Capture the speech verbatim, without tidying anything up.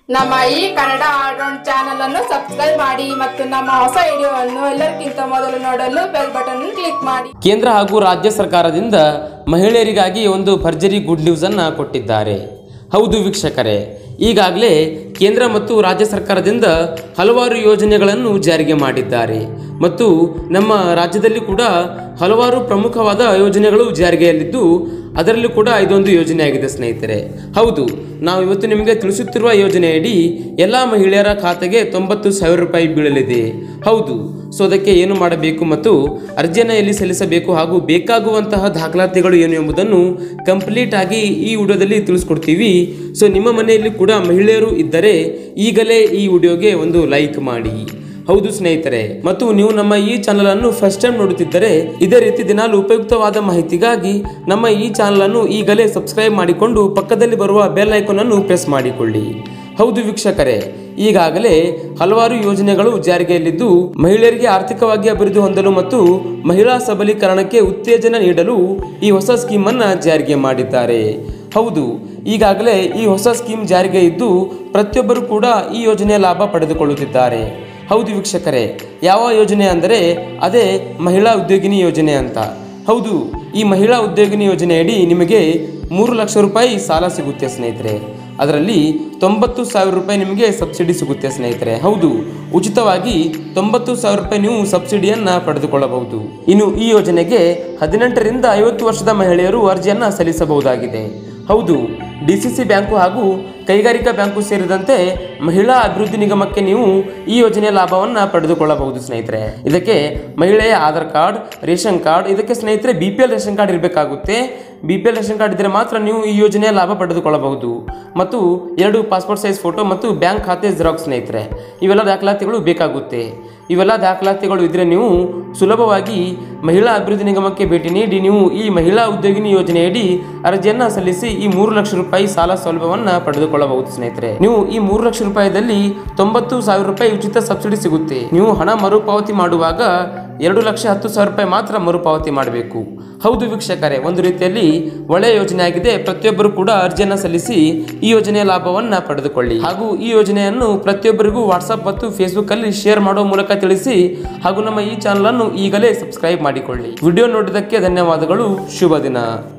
ನಮ್ಮ ಈ Kannada all round channel ಅನ್ನು ಸಬ್ಸ್ಕ್ರೈಬ್ ಮಾಡಿ ಮತ್ತು ನಮ್ಮ ಹೊಸ ವಿಡಿಯೋವನ್ನು ಎಲ್ಲರಿಗಿಂತ ಮೊದಲು ನೋಡಲು ಬೆಲ್ ಬಟನ್ ಕ್ಲಿಕ್ ಮಾಡಿ. ಕೇಂದ್ರ ಹಾಗೂ ರಾಜ್ಯ ಸರ್ಕಾರದಿಂದ ಮಹಿಳೆಯರಿಗಾಗಿ ಒಂದು ಭರ್ಜರಿ ಗುಡ್ ನ್ಯೂಸ್ ಅನ್ನು ಕೊಟ್ಟಿದ್ದಾರೆ. ಹೌದು ವೀಕ್ಷಕರೇ, ಈಗಾಗಲೇ ಕೇಂದ್ರ ಮತ್ತು ರಾಜ್ಯ ಸರ್ಕಾರದಿಂದ ಹಲವಾರು ಯೋಜನೆಗಳನ್ನು ಜಾರಿಗೆ ಮಾಡಿದ್ದಾರೆ ಮತ್ತು ನಮ್ಮ ರಾಜ್ಯದಲ್ಲಿ ಕೂಡ ಹಲವಾರು ಪ್ರಮುಖವಾದ ಯೋಜನೆಗಳು ಜಾರಿಗೆಯಲ್ಲಿದ್ದು ಅದರಲ್ಲೂ ಕೂಡ ಇದೊಂದು ಯೋಜನೆ ಆಗಿದೆ ಸ್ನೇಹಿತರೆ. ಹೌದು, ನಾವು ಇವತ್ತು ನಿಮಗೆ ತಿಳಿಸುತ್ತಿರುವ ಯೋಜನೆಯಡಿ ಎಲ್ಲ ಮಹಿಳೆಯರ ಖಾತೆಗೆ ತೊಂಬತ್ತು ಸಾವಿರ ರೂಪಾಯಿ ಬೀಳಲಿದೆ. ಹೌದು, ಸೊ ಅದಕ್ಕೆ ಏನು ಮಾಡಬೇಕು ಮತ್ತು ಅರ್ಜಿಯನ್ನು ಎಲ್ಲಿ ಸಲ್ಲಿಸಬೇಕು ಹಾಗೂ ಬೇಕಾಗುವಂತಹ ದಾಖಲಾತಿಗಳು ಏನು ಎಂಬುದನ್ನು ಕಂಪ್ಲೀಟ್ ಆಗಿ ಈ ವಿಡಿಯೋದಲ್ಲಿ ತಿಳಿಸ್ಕೊಡ್ತೀವಿ. ಸೊ ನಿಮ್ಮ ಮನೆಯಲ್ಲಿ ಕೂಡ ಮಹಿಳೆಯರು ಇದ್ದರೆ ಈಗಲೇ ಈ ವಿಡಿಯೋಗೆ ಒಂದು ಲೈಕ್ ಮಾಡಿ. ಹೌದು ಸ್ನೇಹಿತರೆ, ಮತ್ತು ನೀವು ನಮ್ಮ ಈ ಚಾನಲ್ ಅನ್ನು ಫಸ್ಟ್ ಟೈಮ್ ನೋಡುತ್ತಿದ್ದರೆ ಇದೇ ರೀತಿ ದಿನಾಲು ಉಪಯುಕ್ತವಾದ ಮಾಹಿತಿಗಾಗಿ ನಮ್ಮ ಈ ಚಾನಲ್ ಅನ್ನು ಈಗಲೇ ಸಬ್ಸ್ಕ್ರೈಬ್ ಮಾಡಿಕೊಂಡು ಪಕ್ಕದಲ್ಲಿ ಬರುವ ಬೆಲ್ ಐಕಾನ್ ಅನ್ನು ಪ್ರೆಸ್ ಮಾಡಿಕೊಳ್ಳಿ. ಹೌದು ವೀಕ್ಷಕರೇ, ಈಗಾಗಲೇ ಹಲವಾರು ಯೋಜನೆಗಳು ಜಾರಿಗೆಯಲ್ಲಿದ್ದು ಮಹಿಳೆಯರಿಗೆ ಆರ್ಥಿಕವಾಗಿ ಅಭಿವೃದ್ಧಿ ಹೊಂದಲು ಮತ್ತು ಮಹಿಳಾ ಸಬಲೀಕರಣಕ್ಕೆ ಉತ್ತೇಜನ ನೀಡಲು ಈ ಹೊಸ ಸ್ಕೀಮ್ ಅನ್ನು ಜಾರಿಗೆ ಮಾಡಿದ್ದಾರೆ. ಹೌದು, ಈಗಾಗಲೇ ಈ ಹೊಸ ಸ್ಕೀಮ್ ಜಾರಿಗೆ ಇದ್ದು ಪ್ರತಿಯೊಬ್ಬರು ಕೂಡ ಈ ಯೋಜನೆಯ ಲಾಭ ಪಡೆದುಕೊಳ್ಳುತ್ತಿದ್ದಾರೆ. ಹೌದು ವೀಕ್ಷಕರೇ, ಯಾವ ಯೋಜನೆ ಅಂದರೆ ಅದೇ ಮಹಿಳಾ ಉದ್ಯೋಗಿನಿ ಯೋಜನೆ ಅಂತ. ಹೌದು, ಈ ಮಹಿಳಾ ಉದ್ಯೋಗಿನಿ ಯೋಜನೆಯಡಿ ನಿಮಗೆ ಮೂರು ಲಕ್ಷ ರೂಪಾಯಿ ಸಾಲ ಸಿಗುತ್ತೆ ಸ್ನೇಹಿತರೆ. ಅದರಲ್ಲಿ ತೊಂಬತ್ತು ಸಾವಿರ ರೂಪಾಯಿ ನಿಮಗೆ ಸಬ್ಸಿಡಿ ಸಿಗುತ್ತೆ ಸ್ನೇಹಿತರೆ. ಹೌದು, ಉಚಿತವಾಗಿ ತೊಂಬತ್ತು ಸಾವಿರ ರೂಪಾಯಿ ನೀವು ಸಬ್ಸಿಡಿಯನ್ನು ಪಡೆದುಕೊಳ್ಳಬಹುದು. ಇನ್ನು ಈ ಯೋಜನೆಗೆ ಹದಿನೆಂಟರಿಂದ ಐವತ್ತು ವರ್ಷದ ಮಹಿಳೆಯರು ಅರ್ಜಿಯನ್ನು ಸಲ್ಲಿಸಬಹುದಾಗಿದೆ. ಹೌದು, ಡಿ ಸಿ ಸಿ ಬ್ಯಾಂಕು ಹಾಗೂ ಕೈಗಾರಿಕಾ ಬ್ಯಾಂಕು ಸೇರಿದಂತೆ ಮಹಿಳಾ ಅಭಿವೃದ್ಧಿ ನಿಗಮಕ್ಕೆ ನೀವು ಈ ಯೋಜನೆಯ ಲಾಭವನ್ನು ಪಡೆದುಕೊಳ್ಳಬಹುದು ಸ್ನೇಹಿತರೆ. ಇದಕ್ಕೆ ಮಹಿಳೆಯ ಆಧಾರ್ ಕಾರ್ಡ್, ರೇಷನ್ ಕಾರ್ಡ್, ಇದಕ್ಕೆ ಸ್ನೇಹಿತರೆ B P L ration card ಇರಬೇಕಾಗುತ್ತೆ. B P L ration card ಇದ್ದರೆ ಮಾತ್ರ ನೀವು ಈ ಯೋಜನೆಯ ಲಾಭ ಪಡೆದುಕೊಳ್ಳಬಹುದು. ಮತ್ತು ಎರಡು ಪಾಸ್ಪೋರ್ಟ್ ಸೈಜ್ ಫೋಟೋ ಮತ್ತು ಬ್ಯಾಂಕ್ ಖಾತೆ ಜೆರಾಕ್ಸ್ ಸ್ನೇಹಿತರೆ, ಇವೆಲ್ಲ ದಾಖಲಾತಿಗಳು ಬೇಕಾಗುತ್ತೆ. ಇವೆಲ್ಲ ದಾಖಲಾತಿಗಳು ಇದ್ದರೆ ನೀವು ಸುಲಭವಾಗಿ ಮಹಿಳಾ ಅಭಿವೃದ್ಧಿ ನಿಗಮಕ್ಕೆ ಭೇಟಿ ನೀಡಿ ನೀವು ಈ ಮಹಿಳಾ ಉದ್ಯೋಗಿನಿ ಯೋಜನೆಯಡಿ ಅರ್ಜಿಯನ್ನು ಸಲ್ಲಿಸಿ ಈ ಮೂರು ಲಕ್ಷ ರೂಪಾಯಿ ಸಾಲ ಸೌಲಭ್ಯವನ್ನು ಪಡೆದುಕೊಳ್ಳಬಹುದು ಸ್ನೇಹಿತರೆ. ನೀವು ಈ ಮೂರು ಲಕ್ಷ ರೂಪಾಯಿದಲ್ಲಿ ತೊಂಬತ್ತು ಸಾವಿರ ರೂಪಾಯಿ ಉಚಿತ ಸಬ್ಸಿಡಿ ಸಿಗುತ್ತೆ. ನೀವು ಹಣ ಮರುಪಾವತಿ ಮಾಡುವಾಗ ಎರಡು ಲಕ್ಷ ಹತ್ತು ಸಾವಿರ ರೂಪಾಯಿ ಮಾತ್ರ ಮರುಪಾವತಿ ಮಾಡಬೇಕು. ಹೌದು ವೀಕ್ಷಕರೇ, ಒಂದು ರೀತಿಯಲ್ಲಿ ಒಳ್ಳೆಯ ಯೋಜನೆ ಆಗಿದೆ. ಪ್ರತಿಯೊಬ್ಬರು ಕೂಡ ಅರ್ಜಿಯನ್ನು ಸಲ್ಲಿಸಿ ಈ ಯೋಜನೆಯ ಲಾಭವನ್ನು ಪಡೆದುಕೊಳ್ಳಿ. ಹಾಗೂ ಈ ಯೋಜನೆಯನ್ನು ಪ್ರತಿಯೊಬ್ಬರಿಗೂ ವಾಟ್ಸ್ಆಪ್ ಮತ್ತು ಫೇಸ್ಬುಕ್ ಅಲ್ಲಿ ಶೇರ್ ಮಾಡುವ ಮೂಲಕ ತಿಳಿಸಿ. ಹಾಗೂ ನಮ್ಮ ಈ ಚಾನಲ್ ಅನ್ನು ಈಗಲೇ ಸಬ್ಸ್ಕ್ರೈಬ್ ಮಾಡಿಕೊಳ್ಳಿ. ವಿಡಿಯೋ ನೋಡಿದ್ದಕ್ಕೆ ಧನ್ಯವಾದಗಳು. ಶುಭ ದಿನ.